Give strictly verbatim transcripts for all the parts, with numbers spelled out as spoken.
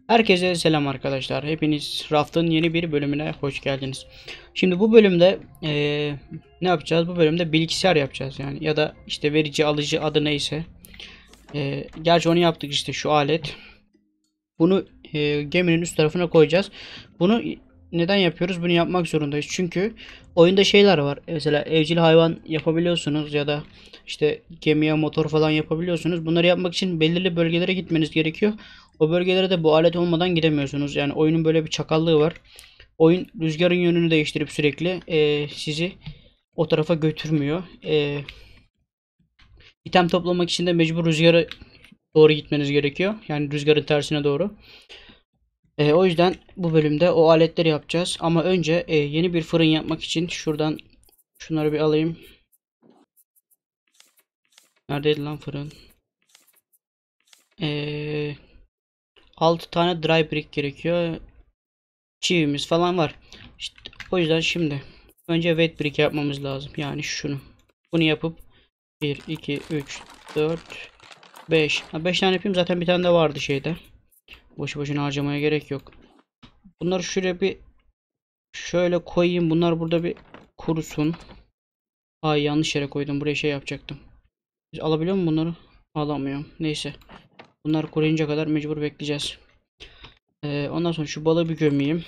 Herkese selam arkadaşlar. Hepiniz Raft'ın yeni bir bölümüne hoş geldiniz. Şimdi bu bölümde eee, ne yapacağız? Bu bölümde bilgisayar yapacağız yani ya da işte verici alıcı adı neyse. Eee gerçi onu yaptık işte şu alet. Bunu eee, geminin üst tarafına koyacağız. Bunu neden yapıyoruz? Bunu yapmak zorundayız. Çünkü oyunda şeyler var. Mesela evcil hayvan yapabiliyorsunuz ya da işte gemiye motor falan yapabiliyorsunuz. Bunları yapmak için belirli bölgelere gitmeniz gerekiyor. O bölgelere de bu alet olmadan gidemiyorsunuz. Yani oyunun böyle bir çakallığı var. Oyun rüzgarın yönünü değiştirip sürekli eee, sizi o tarafa götürmüyor. Eee item toplamak için de mecbur rüzgara doğru gitmeniz gerekiyor. Yani rüzgarın tersine doğru. E, o yüzden bu bölümde o aletleri yapacağız. Ama önce e, yeni bir fırın yapmak için şuradan şunları bir alayım. Neredeydi lan fırın? E, altı tane dry brick gerekiyor. Çivimiz falan var. İşte, o yüzden şimdi önce wet brick yapmamız lazım. Yani şunu. Bunu yapıp bir, iki, üç, dört, beş. beş tane yapayım. Zaten bir tane de vardı şeyde. Boşu boşuna harcamaya gerek yok. Bunları şuraya bir şöyle koyayım. Bunlar burada bir kurusun. Ay yanlış yere koydum. Buraya şey yapacaktım. Biz alabiliyor mu bunları? Alamıyorum. Neyse. Bunlar kuruyunca kadar mecbur bekleyeceğiz. Ee, ondan sonra şu balığı bir gömeyim.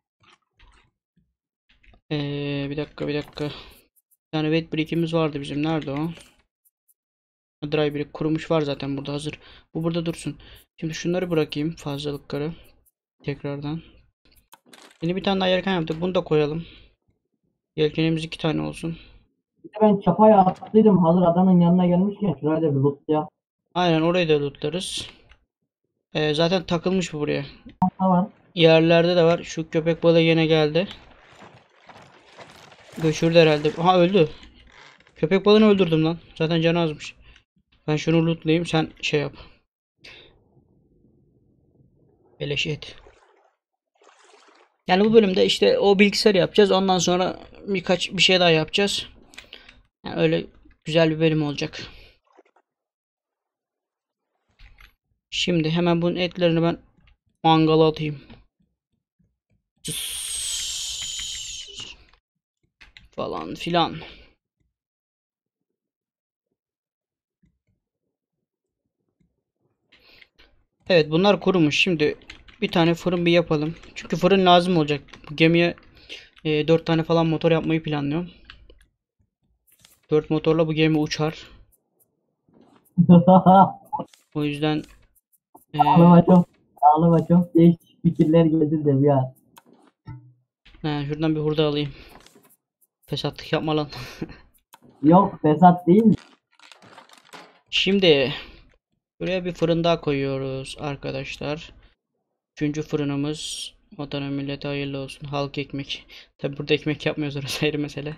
Ee, bir dakika bir dakika. Bir tane wet brick'imiz vardı bizim. Nerede o? Dry brick kurumuş var zaten burada hazır. Bu burada dursun. Şimdi şunları bırakayım fazlalıkları. Tekrardan. Yeni bir tane daha yelken yaptık. Bunu da koyalım. Yelkenimiz iki tane olsun. Ben çapaya attıydım hazır adanın yanına gelmişken şurayı da bir loot ya. Aynen orayı da lootlarız. Ee, zaten takılmış bu buraya. Ne var? Yerlerde de var. Şu köpek balığı yine geldi. Göçürdü herhalde. Ha öldü. Köpek balığını öldürdüm lan. Zaten canı azmış. Ben şunu lootlayayım sen şey yap. Beleş et. Yani bu bölümde işte o bilgisayarı yapacağız. Ondan sonra birkaç bir şey daha yapacağız. Yani öyle güzel bir bölüm olacak. Şimdi hemen bunun etlerini ben mangala atayım. Cıs falan filan. Evet bunlar kurumuş. Şimdi bir tane fırın bir yapalım. Çünkü fırın lazım olacak. Bu gemiye e, dört tane falan motor yapmayı planlıyorum. Dört motorla bu gemi uçar. O yüzden e, Ağlıma çok, ağlıma çok değişik fikirler geldi de bir an. he, şuradan bir hurda alayım. Fesatlık yapma lan. Yok fesat değil. Şimdi buraya bir fırın daha koyuyoruz arkadaşlar. Üçüncü fırınımız vatana millete hayırlı olsun. Halk ekmek. Tabi burada ekmek yapmıyoruz orası ayrı mesele.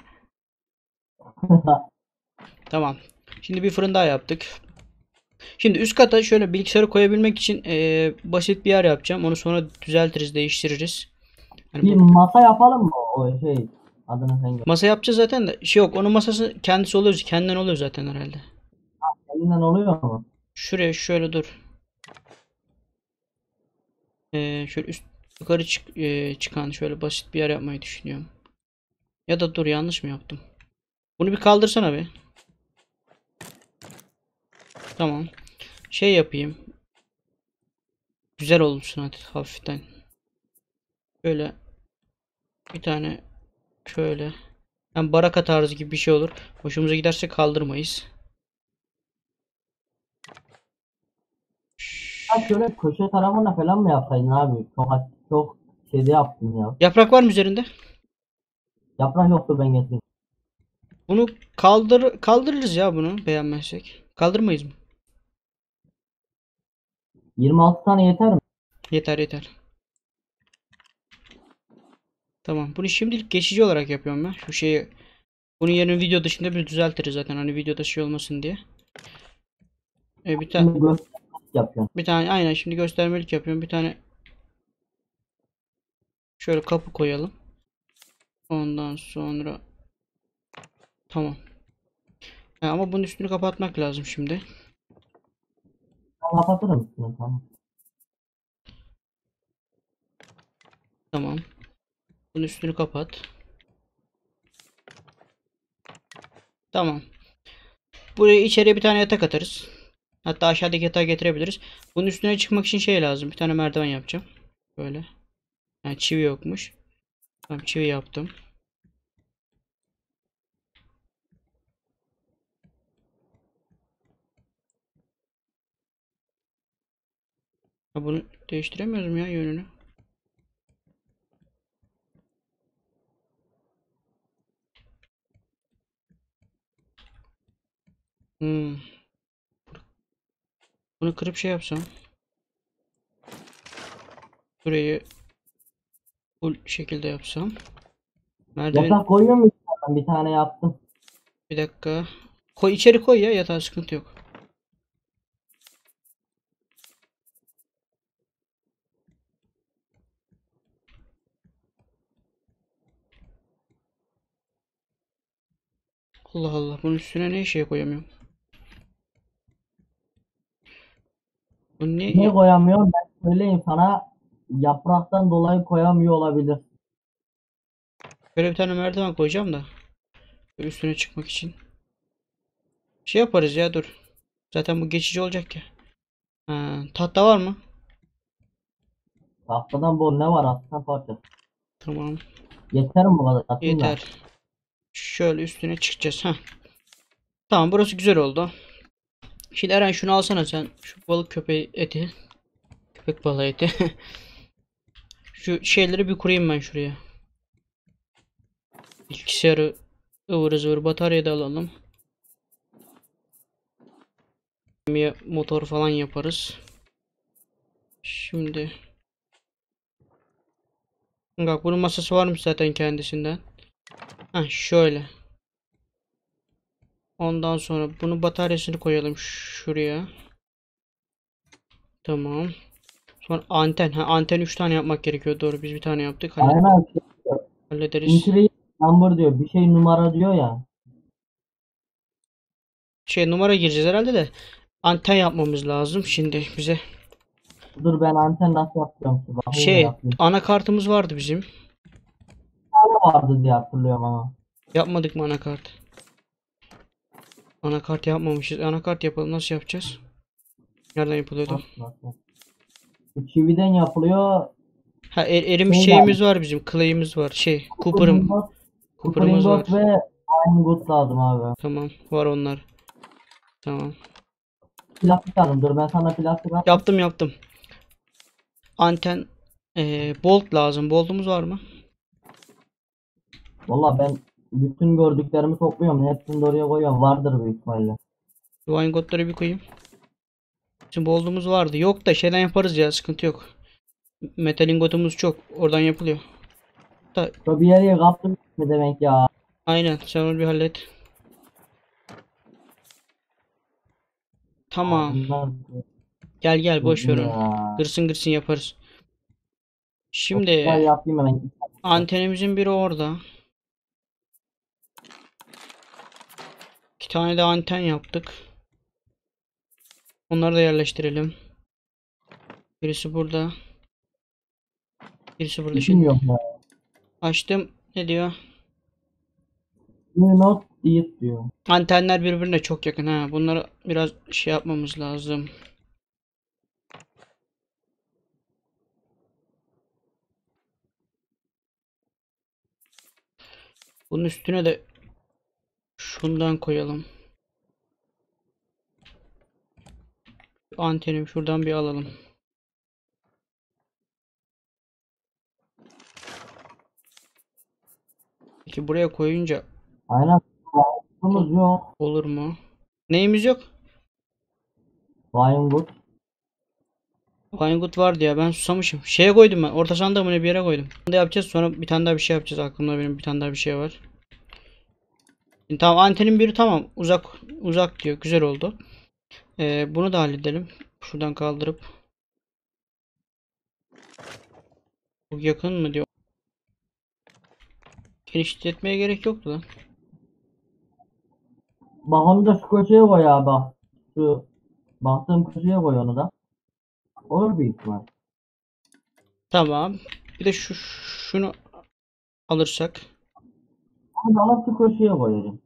Tamam. Şimdi bir fırın daha yaptık. Şimdi üst kata şöyle bilgisayarı koyabilmek için eee, basit bir yer yapacağım. Onu sonra düzeltiriz, değiştiririz. Hani Bir bu masa yapalım mı o şey adını sen gör. masa yapacağız zaten de şey yok. Onun masası kendisi oluyor. Kendinden oluyor zaten herhalde. Elinden oluyor mu? Şuraya şöyle dur. Eee, şöyle üst yukarı çık, eee, çıkan şöyle basit bir yer yapmayı düşünüyorum. Ya da dur yanlış mı yaptım? Bunu bir kaldırsana be. Tamam. Şey yapayım. Güzel olsun hadi hafiften. Böyle bir tane şöyle. Hem baraka tarzı gibi bir şey olur. Hoşumuza giderse kaldırmayız. Ha şöyle köşe tarafına falan mı yapsaydın abi? Çok çok şeyde yaptın ya. Yaprak var mı üzerinde? Yaprak yoktu ben getireyim. Bunu kaldır kaldırırız ya bunu beğenmezsek. Kaldırmayız mı? yirmi altı tane yeter mi? Yeter yeter. Tamam. Bunu şimdilik geçici olarak yapıyorum ben. Şu şeyi bunu yarın video dışında bir düzeltiriz zaten hani videoda şey olmasın diye. E, bir tane Şimdi göstermek yapıyorum. bir tane aynen şimdi göstermelik yapıyorum. Bir tane şöyle kapı koyalım. Ondan sonra tamam. Ha, ama bunun üstünü kapatmak lazım şimdi. Ben kapatırım üstüne tamam. Tamam. Bunun üstünü kapat. Tamam. Buraya içeriye bir tane yatak atarız. Hatta aşağıdaki yatağı getirebiliriz. Bunun üstüne çıkmak için şey lazım. Bir tane merdiven yapacağım. Böyle. Yani çivi yokmuş. Tamam, çivi yaptım. Ha, bunu değiştiremiyoruz mu ya yönünü? Hmm. Bunu kırıp şey yapsam. Burayı full şekilde yapsam. Merdiven Yatak koyuyor muyum? Ben bir tane yaptım. bir dakika. Koy içeri koy ya, yatağa sıkıntı yok. Allah Allah, bunun üstüne ne şey koyamıyorum. Bu Ne ne? koyamıyorum? Ben söyleyeyim sana. Yapraktan dolayı koyamıyor olabilir. Böyle bir tane merdiven koyacağım da üstüne çıkmak için. Şey yaparız ya, dur. Zaten bu geçici olacak ya. Ha, tahta var mı? Tahtadan bol ne var aslında parça. Tamam. Yeter mi bu kadar? Atayım da. Yeter. Şöyle üstüne çıkacağız. Ha. Tamam, burası güzel oldu. Şimdi Eren şunu alsana sen. Şu balık köpeği eti. Köpek balığı eti. Şu şeyleri bir kurayım ben şuraya. Bilgisayarı ıvır zıvır bataryayı da alalım. Bir motor falan yaparız. Şimdi bak, bunun masası varmış zaten kendisinden. Ha şöyle. Ondan sonra bunun bataryasını koyalım şuraya. Tamam. Sonra anten. Ha, anten üç tane yapmak gerekiyor. Doğru, biz bir tane yaptık. Hallet Aynen. hallederiz. Entry number diyor. Bir şey numara diyor ya. Şey, numara gireceğiz herhalde de. Anten yapmamız lazım şimdi bize. Dur ben anten nasıl yapıyorum ki? Bakayım da Şey, yapayım. anakartımız vardı bizim. Bir tane vardı diye hatırlıyorum ama. Yapmadık mı anakart? Anakart yapmamışız. Anakart yapalım. Nasıl yapacağız? Nereden yapılıyordu? Nasıl nasıl? Bu çividen yapılıyor. Ha, er, erimiş Şey şeyimiz lazım. var bizim. Clay'imiz var. Şey, Copper Cooper'ım. ingot, Copper Cooper'ımız var. ingot ve iron ingot lazım abi. Tamam. Var onlar. Tamam. Plastik lazım. Dur ben sana plastik atayım. Yaptım yaptım. Anten. Ee, bolt lazım. Boltumuz var mı? Valla ben bütün gördüklerimi topluyorum. Hepsini de oraya koyuyorum. Vardır büyük ihtimalle. Vine bir koyayım. Bizim boltumuz vardı. Yok da şeyden yaparız ya. Sıkıntı yok. Metal ingotumuz çok. Oradan yapılıyor. Da, Şöyle bir yere kaptım ne demek ya. aynen. Sen onu bir hallet. Tamam. Ağzından Gel gel, boş ver kızdım onu. ya. Gırsın gırsın yaparız. Toplar Şimdi yapayım hemen. antenimizin biri orada. İki tane de anten yaptık. Onları da yerleştirelim. Birisi burada. Birisi burada. Şimdi Bilmiyorum ya. açtım. Ne diyor? You not it diyor. Antenler birbirine çok yakın ha. Bunları biraz şey yapmamız lazım. Bunun üstüne de şundan koyalım. Antenim şuradan bir alalım. Peki buraya koyunca Aynen. Vaktimiz yok. olur mu? Neyimiz yok? Ryan Good. Wine vardı ya, ben susamışım. Şeye koydum ben. Orta sandığa mı ne, bir yere koydum. Bunu da yapacağız, sonra bir tane daha bir şey yapacağız. Aklımda benim bir tane daha bir şey var. Şimdi tamam, antenin biri tamam. Uzak uzak diyor. Güzel oldu. Ee, bunu da halledelim. Şuradan kaldırıp. Bu yakın mı diyor. Genişletmeye gerek yoktu lan. Bak onu da şu köşeye koy ya bak. Şu baktığım köşeye koy onu da. Olur büyük ihtimal. Tamam. Bir de şu şunu alırsak. Abi alıp şu köşeye koyacağım.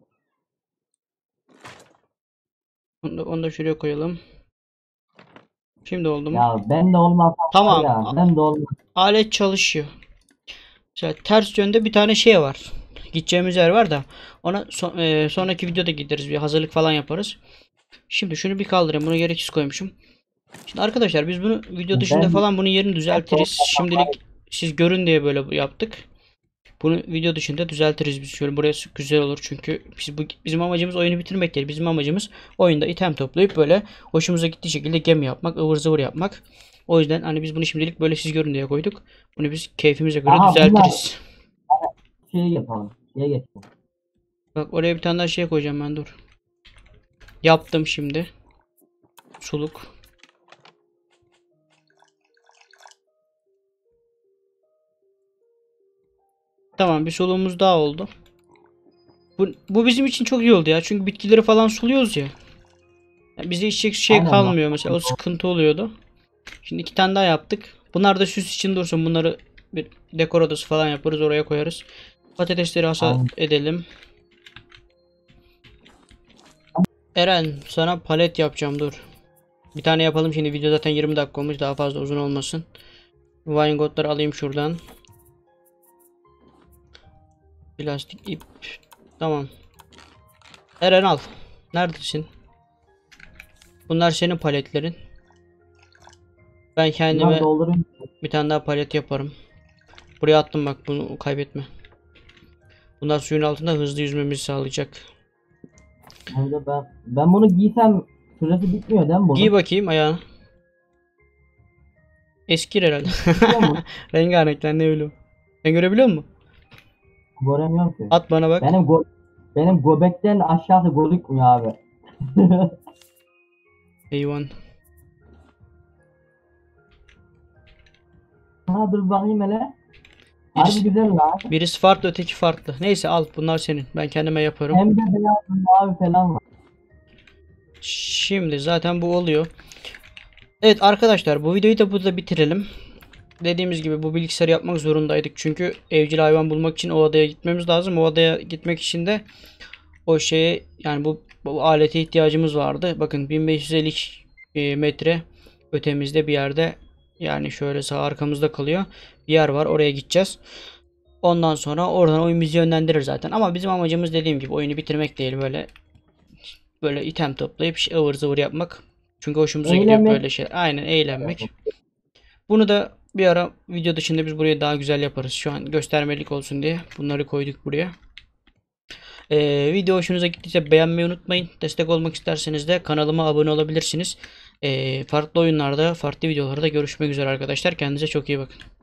Onu da, onu da şuraya koyalım. Şimdi oldu mu? Ya ben de olmazsa var Tamam. ya a- ben de olmaz. Alet çalışıyor. Mesela ters yönde bir tane şey var. Gideceğimiz yer var da ona so- e, sonraki videoda gideriz. Bir hazırlık falan yaparız. Şimdi şunu bir kaldırayım. Bunu gereksiz koymuşum. Şimdi arkadaşlar biz bunu video dışında Ben, falan bunun yerini ben de düzeltiriz. olmazsam var Şimdilik siz görün diye böyle bu- yaptık. Bunu video dışında düzeltiriz biz. Şöyle burası güzel olur çünkü biz bu, bizim amacımız oyunu bitirmek değil. Bizim amacımız oyunda item toplayıp böyle hoşumuza gittiği şekilde gemi yapmak, ıvır zıvır yapmak. O yüzden hani biz bunu şimdilik böyle siz görün diye koyduk. Bunu biz keyfimize göre Aha bunlar düzeltiriz. şey yapalım. Şeye geçelim. Bak oraya bir tane daha şey koyacağım ben, dur. Yaptım şimdi. Suluk. Tamam, bir suluğumuz daha oldu. Bu, bu bizim için çok iyi oldu ya. Çünkü bitkileri falan suluyoruz ya. Yani bize içecek şey Aynen bak. kalmıyor mesela. O sıkıntı oluyordu. Şimdi iki tane daha yaptık. Bunlar da süs için dursun. Bunları bir dekor odası falan yaparız. Oraya koyarız. Patatesleri hasat Aynen. edelim. Eren, sana palet yapacağım, dur. Bir tane yapalım şimdi. Video zaten yirmi dakika olmuş. Daha fazla uzun olmasın. Vinegold'ları alayım şuradan. Plastik ip. Tamam. Eren al. Neredesin? Bunlar senin paletlerin. Ben Bunlar kendime doldurayım. bir tane daha palet yaparım. Buraya attım bak, bunu kaybetme. Bunlar suyun altında hızlı yüzmemizi sağlayacak. Hem de ben, ben bunu giysem süresi bitmiyor değil mi Giy bunun? bakayım ayağına. Eskir herhalde. Biliyor musun? Rengarenkler ne öyle. Sen görebiliyor musun? Göremiyorum ki. At bana bak. Benim go benim göbekten aşağısı gözükmüyor abi. Eyvan. Ha dur bakayım hele. Harbi Birisi, güzel lan. birisi farklı, öteki farklı. Neyse al, bunlar senin. Ben kendime yaparım. Hem de beyaz mavi falan var. Şimdi zaten bu oluyor. Evet arkadaşlar, bu videoyu da burada bitirelim. Dediğimiz gibi bu bilgisayarı yapmak zorundaydık. Çünkü evcil hayvan bulmak için o adaya gitmemiz lazım. O adaya gitmek için de o şeye, yani bu, bu alete ihtiyacımız vardı. Bakın bin beş yüz elli e, metre ötemizde bir yerde, yani şöyle sağ arkamızda kalıyor bir yer var, oraya gideceğiz. Ondan sonra oradan oyun bizi yönlendirir zaten. Ama bizim amacımız dediğim gibi oyunu bitirmek değil, böyle böyle item toplayıp şey, ıvır zıvır yapmak. Çünkü hoşumuza gidiyor Eğlenmek. böyle şey. Aynen, eğlenmek. Bunu da bir ara video dışında biz buraya daha güzel yaparız. Şu an göstermelik olsun diye bunları koyduk buraya. Ee, video hoşunuza gittiyse beğenmeyi unutmayın. Destek olmak isterseniz de kanalıma abone olabilirsiniz. Ee, farklı oyunlarda, farklı videolarda görüşmek üzere arkadaşlar. Kendinize çok iyi bakın.